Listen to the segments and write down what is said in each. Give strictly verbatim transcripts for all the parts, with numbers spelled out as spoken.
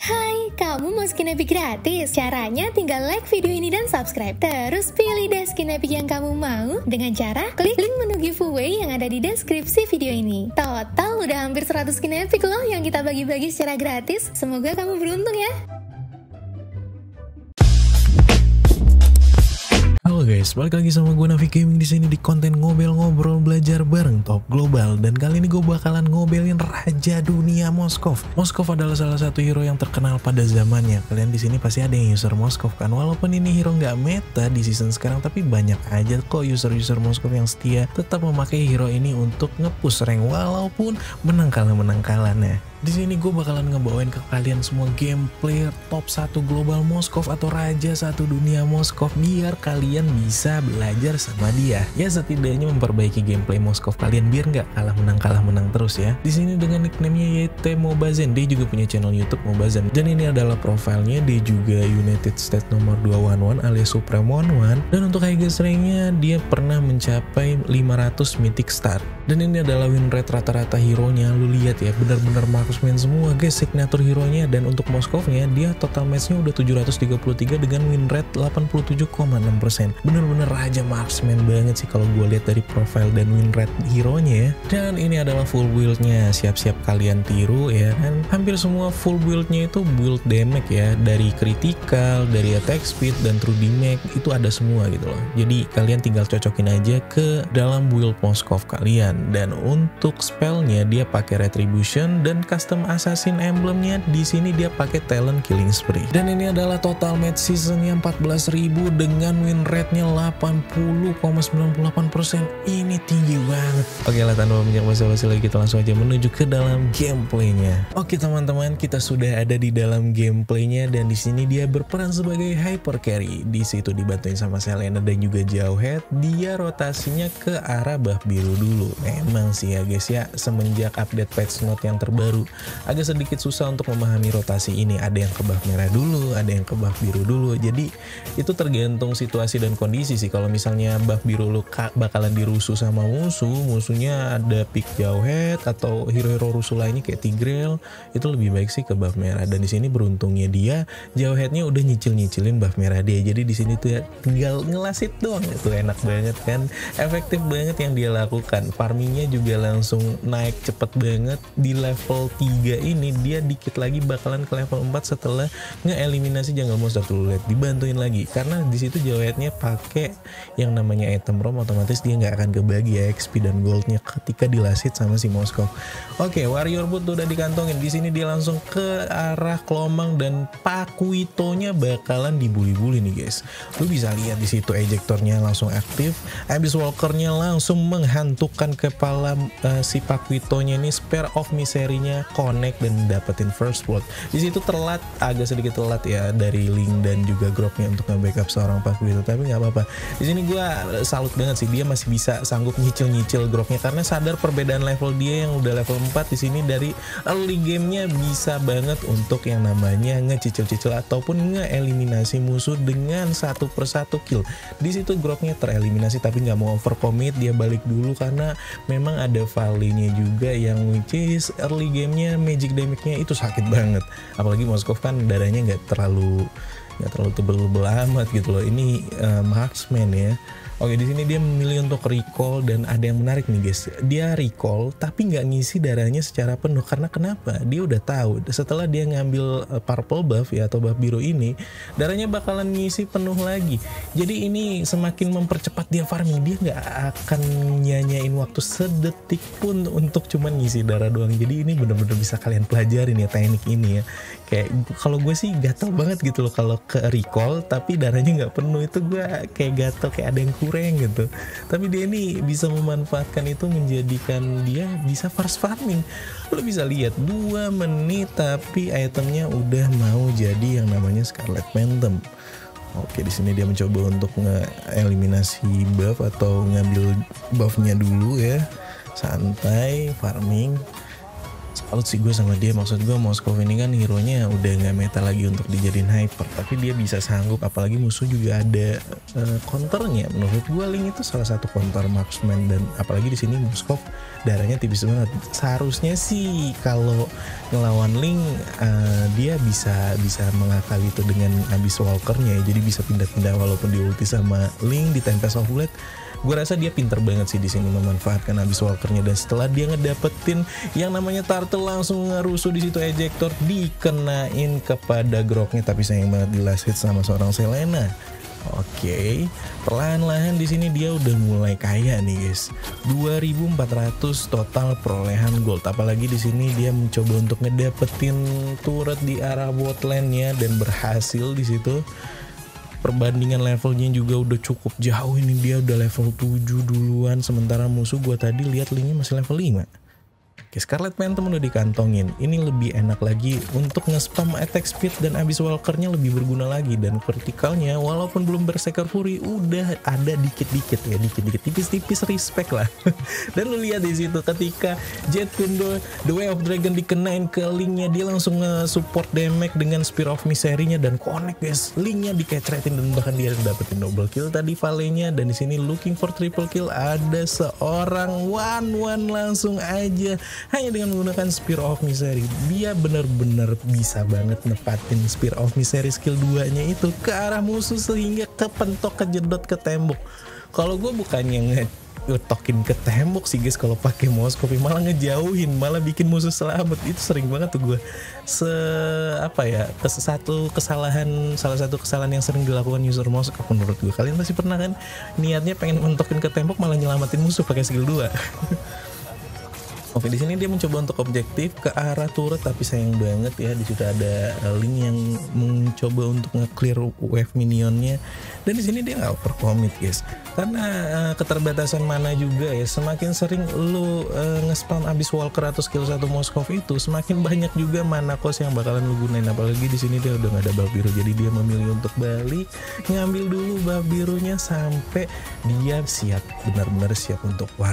Hai, kamu mau skin epic gratis? Caranya tinggal like video ini dan subscribe. Terus pilih deh skin epic yang kamu mau dengan cara klik link menu giveaway yang ada di deskripsi video ini. Total udah hampir seratus skin epic loh yang kita bagi-bagi secara gratis. Semoga kamu beruntung ya. Halo guys, balik lagi sama gue Navi Gaming di sini di konten ngobel ngobrol belajar bareng Top Global. Dan kali ini gue bakalan ngobelin Raja Dunia Moskov. Moskov adalah salah satu hero yang terkenal pada zamannya. Kalian di sini pasti ada yang user Moskov kan. Walaupun ini hero nggak meta di season sekarang, tapi banyak aja kok user-user Moskov yang setia tetap memakai hero ini untuk nge-push rank walaupun menang kalah menang kalah. Nah, di sini gue bakalan ngebawain ke kalian semua gameplay top satu global Moskov atau Raja satu dunia Moskov biar kalian bisa belajar sama dia. Ya setidaknya memperbaiki gameplay Moskov kalian biar nggak kalah menang kalah menang terus ya. Di sini dengan nickname-nya Y T Mobazen, dia juga punya channel YouTube Mobazen. Dan ini adalah profilnya, dia juga United States nomor dua satu satu alias Supreme satu satu. Dan untuk highest rank-nya dia pernah mencapai lima ratus mythic star. Dan ini adalah win rate rata-rata hero-nya. Lu lihat ya, benar-benar main semua guys signature hero-nya. Dan untuk Moskovnya dia total match-nya udah tujuh ratus tiga puluh tiga dengan win rate delapan puluh tujuh koma enam persen. Bener-bener raja marksman banget sih kalau gue lihat dari profile dan win rate hero-nya ya. Dan ini adalah full build-nya, siap-siap kalian tiru ya. Dan hampir semua full build-nya itu build damage ya, dari critical, dari attack speed dan true damage itu ada semua gitu loh. Jadi kalian tinggal cocokin aja ke dalam build Moskov kalian. Dan untuk spellnya dia pakai retribution dan custom assassin emblemnya di sini dia pakai talent killing spree. Dan ini adalah total match seasonnya empat belas ribu dengan win rate-nya delapan puluh koma sembilan delapan persen. Ini tinggi banget. Oke lah, tanpa banyak basa-basi lagi kita langsung aja menuju ke dalam gameplaynya. Oke teman-teman, kita sudah ada di dalam gameplaynya dan di sini dia berperan sebagai hyper carry. Di situ dibantuin sama Selena dan juga Jawhead. Dia rotasinya ke arah buff biru dulu. Memang sih ya guys ya, semenjak update patch note yang terbaru agak sedikit susah untuk memahami rotasi ini. Ada yang ke buff merah dulu, ada yang ke buff biru dulu. Jadi itu tergantung situasi dan kondisi sih. Kalau misalnya buff biru lu bakalan dirusuh sama musuh, musuhnya ada pick Jawhead atau hero-hero rusuh lainnya kayak Tigreal, itu lebih baik sih ke buff merah. Dan di sini beruntungnya dia Jawheadnya udah nyicil-nyicilin buff merah dia. Jadi di sini tuh ya tinggal ngelasit doang. Itu enak banget kan, efektif banget yang dia lakukan. Farmingnya juga langsung naik cepet banget. Di level tiga ini dia dikit lagi bakalan ke level empat setelah ngeeliminasi jungle monster. Tuh lihat, dibantuin lagi karena di situ Jawheadnya pakai yang namanya item roam, otomatis dia nggak akan kebagi ya X P dan goldnya ketika dilasit sama si Moskov. Oke, warrior boot udah dikantongin. Di sini dia langsung ke arah Kelomang dan Pakuitonya bakalan dibully-bully nih guys. Lu bisa lihat di situ ejectornya langsung aktif. Abyss walkernya langsung menghantukan kepala uh, si Pakuitonya ini. Spare of Misery-nya connect dan dapetin first blood. Di situ telat, agak sedikit telat ya dari Link dan juga Groknya untuk nge-backup seorang Pakuito, tapi nggak apa-apa. Di sini gue salut banget sih, dia masih bisa sanggup nyicil-nyicil Groknya karena sadar perbedaan level dia yang udah level empat. Di sini dari early gamenya bisa banget untuk yang namanya ngecicil-cicil ataupun ngeeliminasi musuh dengan satu persatu kill. Di situ Groknya tereliminasi tapi nggak mau overcommit, dia balik dulu karena memang ada volley-nya juga yang which is early gamenya magic damage-nya itu sakit banget. Apalagi Moskov kan darahnya nggak terlalu nggak terlalu tebel-tebel amat gitu loh. Ini uh, marksman ya. Oke, di sini dia memilih untuk recall dan ada yang menarik nih guys. Dia recall tapi nggak ngisi darahnya secara penuh karena kenapa? Dia udah tahu setelah dia ngambil uh, purple buff ya atau buff biru ini, darahnya bakalan ngisi penuh lagi. Jadi ini semakin mempercepat dia farming. Dia nggak akan nyanyain waktu sedetik pun untuk cuman ngisi darah doang. Jadi ini bener-bener bisa kalian pelajarin ya teknik ini ya. Kayak kalau gue sih gatel banget gitu loh kalau ke recall tapi darahnya nggak penuh, itu gue kayak gatel, kayak ada yang kurang gitu. Tapi dia ini bisa memanfaatkan itu menjadikan dia bisa fast farming. Lo bisa lihat dua menit tapi itemnya udah mau jadi yang namanya Scarlet Phantom. Oke, di sini dia mencoba untuk nge-eliminasi buff atau ngambil buffnya dulu ya. Santai farming. salut sih gue sama dia. Maksud gue Moskov ini kan hero-nya udah nggak meta lagi untuk dijadiin hyper, tapi dia bisa sanggup, apalagi musuh juga ada uh, counternya. Menurut gue Ling itu salah satu counter marksman, dan apalagi di sini Moskov darahnya tipis banget. Seharusnya sih kalau ngelawan Ling uh, dia bisa bisa mengakali itu dengan Abyss Walker-nya ya. Jadi bisa pindah-pindah walaupun di ulti sama Ling di Tempest of Blade. Gue rasa dia pinter banget sih di sini memanfaatkan Abyss Walker-nya, dan setelah dia ngedapetin yang namanya turtle langsung ngerusuh di situ ejector, dikenain kepada Groknya, tapi sayang banget di last hit sama seorang Selena. Oke, okay. Perlahan-lahan di sini dia udah mulai kaya nih guys. dua ribu empat ratus total perolehan gold. Apalagi di sini dia mencoba untuk ngedapetin turret di arah bot lane-nya dan berhasil di situ. Perbandingan levelnya juga udah cukup jauh, ini dia udah level tujuh duluan, sementara musuh gua tadi lihat linknya masih level lima. Oke, Scarlet Phantom udah dikantongin. Ini lebih enak lagi untuk nge-spam attack speed, dan Abyss Walker-nya lebih berguna lagi, dan vertikalnya walaupun belum Berserker Fury udah ada dikit-dikit ya, dikit-dikit tipis-tipis respect lah. Dan lu lihat di situ ketika Jet Kundo The Way of Dragon dikenain ke Link-nya, dia langsung nge-support damage dengan Spear of Misery-nya dan connect guys. Link-nya dikecretin dan bahkan dia dapetin double kill tadi Vale-nya, dan di sini looking for triple kill ada seorang one one langsung aja. Hanya dengan menggunakan Spear of Misery, dia bener-bener bisa banget nepatin Spear of Misery skill dua nya itu ke arah musuh sehingga kepentok, kejedot ke tembok. Kalau gue bukannya ngetokin ke tembok sih guys kalau pakai Moskov, malah ngejauhin, malah bikin musuh selamat. Itu sering banget tuh gue se apa ya kes satu kesalahan salah satu kesalahan yang sering dilakukan user Moskov menurut gue. Kalian pasti pernah kan niatnya pengen mentokin ke tembok malah nyelamatin musuh pakai skill dua. Oke, di sini dia mencoba untuk objektif ke arah turret, tapi sayang banget ya di situ ada Link yang mencoba untuk nge-clear wave minionnya, dan di sini dia nggak overcommit guys, karena uh, keterbatasan mana juga ya. Semakin sering lu uh, nge-spam Abyss Walker atau skill satu Moskov itu, semakin banyak juga mana cost yang bakalan lu gunain. Apalagi di sini dia udah nggak ada buff biru, jadi dia memilih untuk balik ngambil dulu buff birunya sampai dia siap, benar-benar siap untuk war.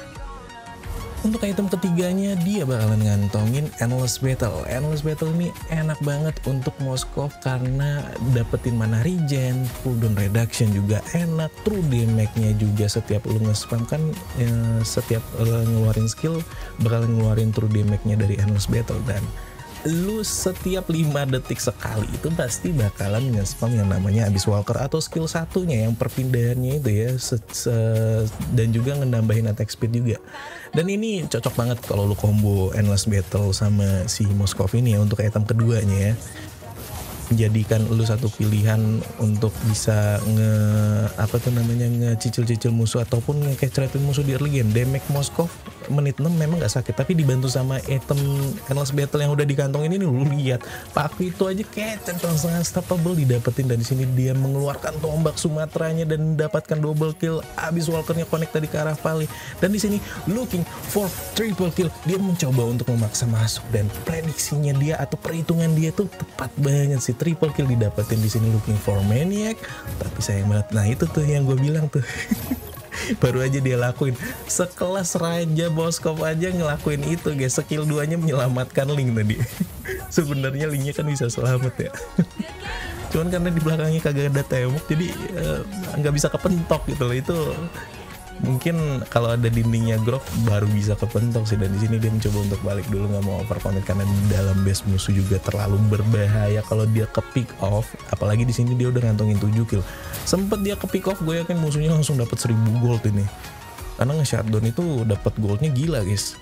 Untuk item ketiganya dia bakalan ngantongin Endless Battle. Endless Battle ini enak banget untuk Moskov karena dapetin mana regen, cooldown reduction juga enak, true damage-nya juga setiap lu nge-spam kan ya, setiap uh, ngeluarin skill bakalan ngeluarin true damage-nya dari Endless Battle, dan lu setiap lima detik sekali itu pasti bakalan nge-spam yang namanya Abyss Walker atau skill satunya yang perpindahannya itu ya, se -se dan juga ngenambahin attack speed juga. Dan ini cocok banget kalau lu combo Endless Battle sama si Moskov ini ya untuk item keduanya ya. Jadikan lu satu pilihan untuk bisa nge apa tuh namanya ngecicil-cicil musuh ataupun ngececeretin musuh di early game. Damage Moskov menit enam memang gak sakit, tapi dibantu sama item Endless Battle yang udah dikantongin ini, lu lihat paku itu aja kecet langsung unstoppable didapetin, dan di sini dia mengeluarkan tombak Sumatranya dan mendapatkan double kill. Abyss Walker-nya connect tadi ke arah Vale, dan di sini looking for triple kill, dia mencoba untuk memaksa masuk, dan prediksinya dia atau perhitungan dia tuh tepat banget sih, triple kill didapetin di sini looking for Maniac. Tapi sayang banget, nah itu tuh yang gue bilang tuh baru aja dia lakuin, sekelas Raja Moskov aja ngelakuin itu guys, skill duanya menyelamatkan Link tadi. Sebenarnya Linknya kan bisa selamat ya, cuman karena di belakangnya kagak ada tembok jadi nggak uh, bisa kepentok gitu loh. Itu mungkin kalau ada dindingnya Grok baru bisa kepentok sih, dan di sini dia mencoba untuk balik dulu, nggak mau overcommit karena di dalam base musuh juga terlalu berbahaya kalau dia ke pick off. Apalagi di sini dia udah ngantongin tujuh kill. Sempet dia ke pick off, gue yakin musuhnya langsung dapat seribu gold ini, karena nge-shutdown itu dapat goldnya gila guys.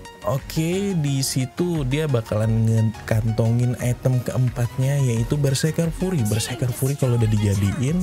Oke, di situ dia bakalan ngekantongin item keempatnya yaitu Berserker Fury. Berserker Fury kalau udah dijadiin,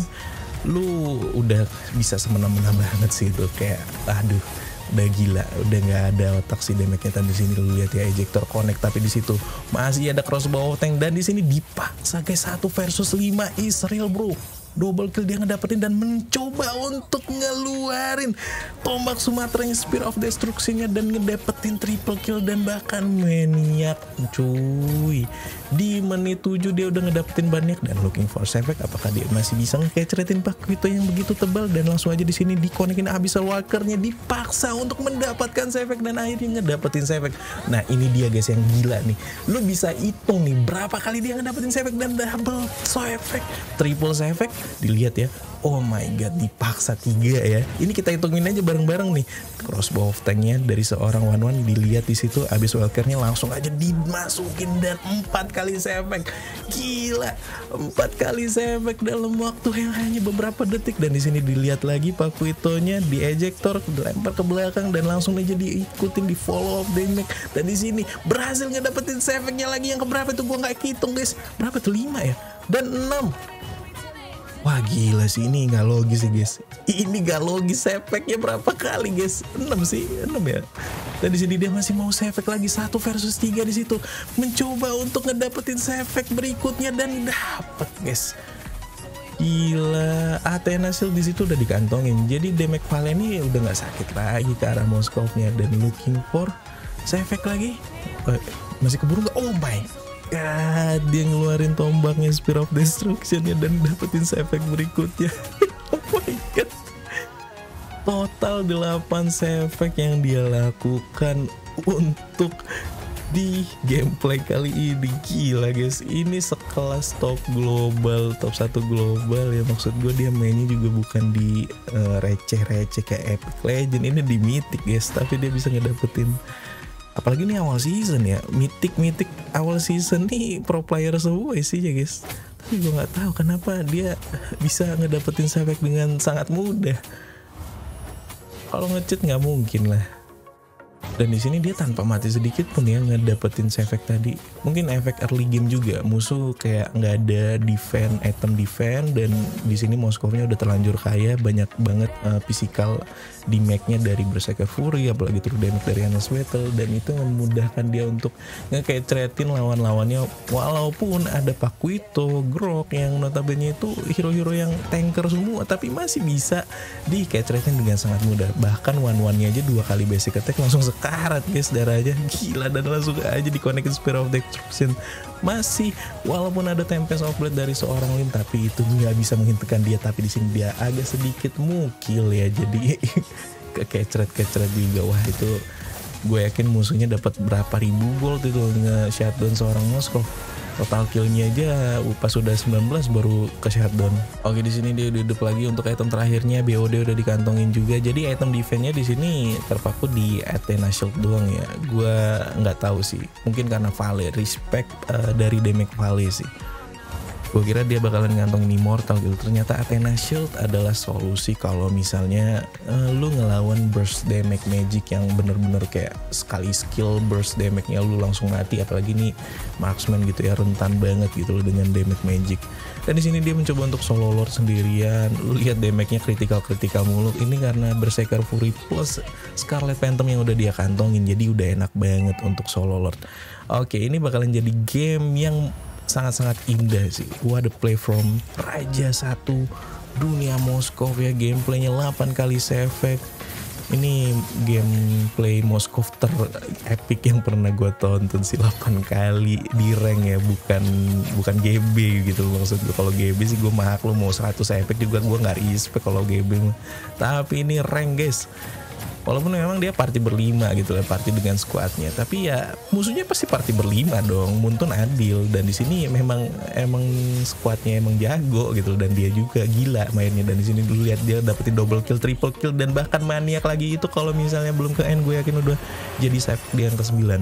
lu udah bisa semena-mena banget sih itu, kayak aduh udah gila, udah nggak ada otak sih damage-nya. Di sini lu lihat ya, ejector connect, tapi di situ masih ada crossbow tank, dan di sini dipaksa guys satu versus lima Israel bro. double kill dia ngedapetin dan mencoba untuk ngeluarin tombak Sumateranya Spear of Destruction-nya dan ngedapetin triple kill dan bahkan maniak cuy. Di menit tujuh dia udah ngedapetin banyak dan looking for Sefek. Apakah dia masih bisa ngecretin Pakuito yang begitu tebal, dan langsung aja di sini dikonekin Abyssal Walker-nya, dipaksa untuk mendapatkan Sefek dan akhirnya ngedapetin Sefek. Nah ini dia guys yang gila nih, lu bisa hitung nih berapa kali dia ngedapetin Sefek dan double Sefek, triple Sefek. Dilihat ya, oh my god, dipaksa tiga ya. Ini kita hitungin aja bareng-bareng nih. Crossbow of tanknya dari seorang Wan Wan, dilihat di situ Abyssal Walker-nya langsung aja dimasukin dan empat kali Sefek. Gila, empat kali Sefek dalam waktu yang hanya beberapa detik. Dan di sini dilihat lagi Pakuito-nya di ejector, dilempar ke belakang dan langsung aja diikutin di follow up damage. Dan di sini berhasil ngedapetin Sefeknya lagi yang keberapa itu gua nggak hitung guys. Berapa tuh, lima ya dan enam. Wah gila sih, ini nggak logis sih guys. Ini nggak logis, Sefeknya berapa kali guys? enam sih, enam ya. Dan di sini dia masih mau Sefek lagi, satu versus tiga di situ. Mencoba untuk ngedapetin Sefek berikutnya dan dapet guys. Gila, Athena Shield di situ udah dikantongin. Jadi damage Vale ini udah nggak sakit lagi ke arah Moskov-nya, dan looking for Sefek lagi. Eh, masih keburu nggak? Oh my god, dia ngeluarin tombaknya Spear of Destruction-nya dan dapetin Sefek berikutnya. Oh my god, total delapan Sefek yang dia lakukan untuk di gameplay kali ini. Gila guys, ini sekelas top global, top satu global ya. Maksud gue dia mainnya juga bukan di uh, receh-receh kayak Epic Legend, ini di Mythic guys, tapi dia bisa ngedapetin. Apalagi ini awal season ya, Mythic-Mythic awal season nih pro player semua sih ya guys. Tapi gue nggak tahu kenapa dia bisa ngedapetin Sefek dengan sangat mudah. Kalau nge-cheat nggak mungkin lah. Dan di sini dia tanpa mati sedikit pun ya ngedapetin Sefek tadi. Mungkin efek early game juga, musuh kayak nggak ada defense, item defense, dan di sini Moskovnya udah terlanjur kaya, banyak banget uh, physical damage-nya dari Berserker Fury, apalagi true damage dari Honest Battle, dan itu memudahkan dia untuk ngekecretin lawan-lawannya. Walaupun ada Pakuito, Grok yang notabene itu hero-hero yang tanker semua, tapi masih bisa dikecretin dengan sangat mudah. Bahkan one-one-nya aja dua kali basic attack langsung sekarat guys darahnya. Gila, dan langsung aja dikonekin Spear of Destruction. Masih walaupun ada Tempest of Blade dari seorang Lin, tapi itu nggak bisa menghentikan dia. Tapi di sini dia agak sedikit mukil ya, jadi kekecret-kecret juga. Wah itu gue yakin musuhnya dapat berapa ribu gold itu nge-shutdown seorang Moskov. Total killnya aja pas udah sembilan belas baru ke shutdown. Oke, di sini dia udah hidup lagi. Untuk item terakhirnya B O D udah dikantongin juga. Jadi item defense-nya di sini terpaku di Athena Shield doang ya. Gue nggak tahu sih. Mungkin karena Vale, respect uh, dari damage Vale sih. Gue kira dia bakalan ngantongin Immortal gitu. Ternyata Athena Shield adalah solusi kalau misalnya uh, lu ngelawan burst damage magic yang bener-bener kayak sekali skill burst damage-nya lu langsung mati. Apalagi nih marksman gitu ya, rentan banget gitu loh dengan damage magic. Dan di sini dia mencoba untuk solo lord sendirian. Lu lihat damage-nya kritikal-kritikal mulu. Ini karena Berserker Fury plus Scarlet Phantom yang udah dia kantongin. Jadi udah enak banget untuk solo lord. Oke, ini bakalan jadi game yang sangat-sangat indah sih. What a play from Raja satu dunia Moskov ya. Gameplaynya delapan kali Sefek. Ini gameplay Moskov ter epic yang pernah gue tonton sih. Delapan kali di rank ya, bukan bukan G B gitu. Maksud gue kalau G B sih gue maklum mau seratus efek juga gue nggak respect kalau G B. Tapi ini rank guys. Walaupun memang dia party berlima gitu lah, party dengan squadnya, tapi ya musuhnya pasti party berlima dong. Muntun adil, dan di sini memang emang squadnya emang jago gitu, dan dia juga gila mainnya. Dan di sini dulu lihat dia dapetin double kill, triple kill, dan bahkan maniak lagi itu kalau misalnya belum ke end gue yakin udah jadi save di yang ke sembilan.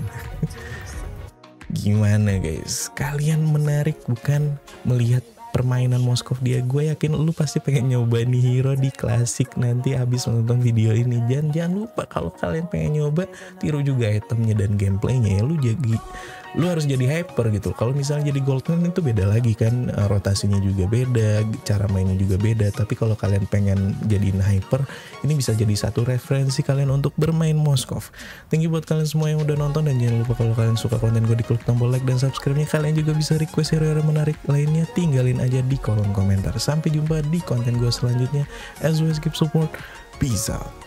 Gimana guys? Kalian menarik bukan melihat permainan Moskov dia? Gue yakin lu pasti pengen nyoba nih hero di klasik nanti habis menonton video ini. Jangan jangan lupa kalau kalian pengen nyoba, tiru juga itemnya dan gameplaynya ya. Lu jadi lu harus jadi hyper gitu. Kalau misalnya jadi goldman itu beda lagi kan, rotasinya juga beda, cara mainnya juga beda. Tapi kalau kalian pengen jadiin hyper, ini bisa jadi satu referensi kalian untuk bermain Moskov. Thank you buat kalian semua yang udah nonton, dan jangan lupa kalau kalian suka konten gue diklik tombol like dan subscribe-nya. Kalian juga bisa request hero-hero menarik lainnya, tinggalin aja di kolom komentar. Sampai jumpa di konten gue selanjutnya. As always, keep support. Peace out.